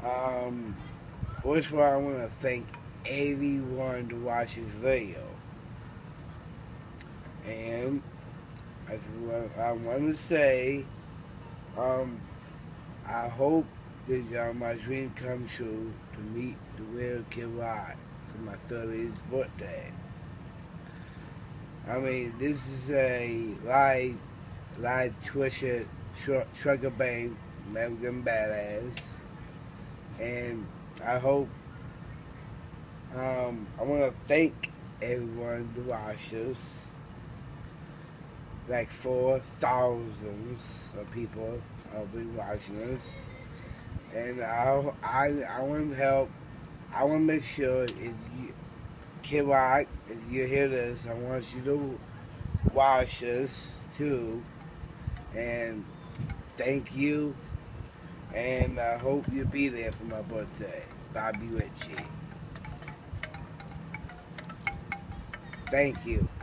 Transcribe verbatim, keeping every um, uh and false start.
Um, first of all, I want to thank everyone to watch this video. And I, I want to say, um, I hope that uh, my dream comes true to meet the real Kid Rock for my thirtieth birthday. I mean, this is a live, live Twitter trucker bang, American Badass. And I hope, um, I want to thank everyone who watches. Like four thousands of people have been watching us. And I, I, I want to help, I want to make sure if you, Kid Rock, if you hear this, I want you to watch us too. And thank you. And I hope you'll be there for my birthday. Bobby Ritchie. Thank you.